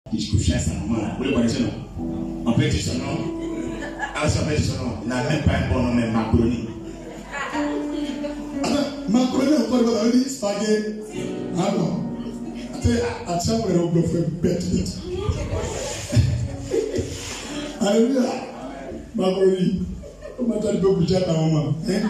qui couchait sa maman là. Vous le connaissez non? On peut dire son nom. Alors si on peut dire son nom, il n'a même pas un bon nom, mais Macroni. Macroni encore dans le spaghetti. Ah non. À chaque fois, on fait bête. Alléluia. Macroni. Comment tu peux bouger ta maman?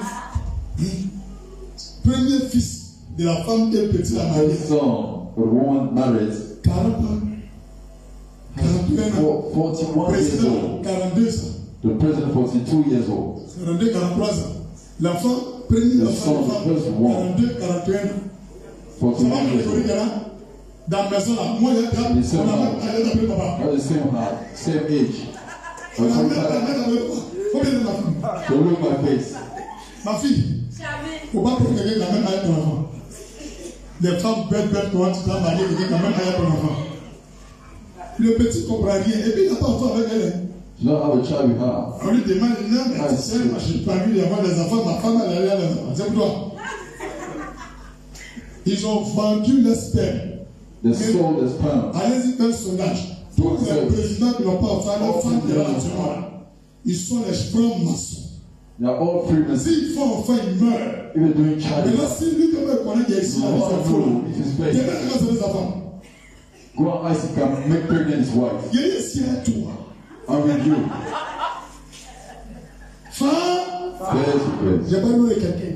Premier fils de la femme qui est petite à marier. Son, the woman married. 40 ans. 41 ans. 41 years old. 42 ans. The president 42 years old. 42, 43 ans. L'enfant, premier enfant, 42, 41 ans. 41 years old. Dans la maison là, moi j'ai on a même appelé papa. At the same age. On a même appelé papa. Combien de ma fille? Don't look my face. Ma fille. Faut pas pour quelqu'un qui a même aïe ton enfant. Les femmes bêtes, toi, tu t'as marié quelqu'un qui a même aïe ton enfant. Le petit comprend rien. Et puis il n'a pas enfant avec elle. You don't have a child with her. On lui demande, non, mais tu sais, moi je suis pas venu avoir des enfants, ma femme elle allait à les enfants. C'est pour toi. Ils ont vendu leur sperme. They sold the sperm. Allez-y faire un sondage. Tous les présidents qui n'ont pas offert leur femme de l'entraînement, ils sont les francs-maçons. They are all freemen. S'ils font enfin, ils meurent. Even doing child. Mais là, si lui qui me connaît qui est ici, il est faux. Il est des enfants. Go on Isaac and make pregnant his wife. Il est ici à toi. I'm with you. Femme. Yes. J'ai pas loué quelqu'un.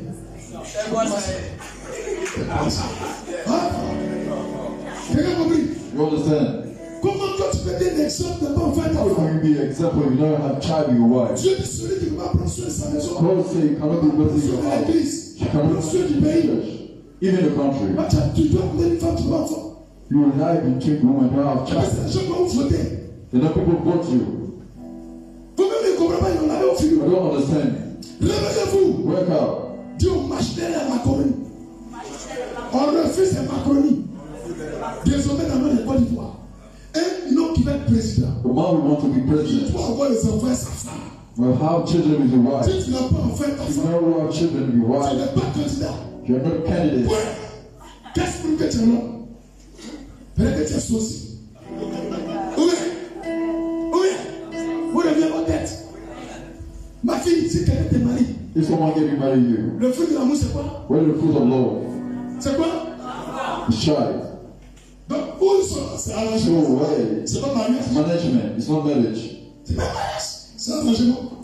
Quelqu'un compris? You understand? Comment toi tu peux être un exemple de pas enfant ta How can femme? you be an example if you don't have child with your wife? Dieu dit celui qui ne va pas prendre soin de sa maison. God say you cannot be blessing your house. L'église. You cannot Prendre soin du pays. even the country. Tu dois trouver une femme qui va enfant. You will lie between women who don't have Parce child. que les gens vont vous voter. The other people vote you. Vous-même ne comprenez pas, il y en a au fil. I don't understand. Réveillez-vous. Wake up. Dieu marche derrière la Macronie. On refuse la Macronie. Désormais dans notre Côte d'Ivoire. Un homme qui va être président. The man who wants to be Il president doit avoir les enfants et sa femme. will have children with your wife. Si tu n'as pas enfant et ta If you femme, don't have children with your tu wife, n'es pas candidat. you're not a candidate. Ouais. Qu'est-ce que tu es non? Peut-être que tu es saucé. Oui. Vous levez vos têtes. Ma fille, si quelqu'un te marie, If someone get married you, le fruit de l'amour, c'est quoi? what is the fruit of love? C'est quoi? It's child. Donc, où ils sont? C'est arrangement. No way. C'est pas mariage. It's management. It's not marriage. C'est pas mariage. C'est arrangement.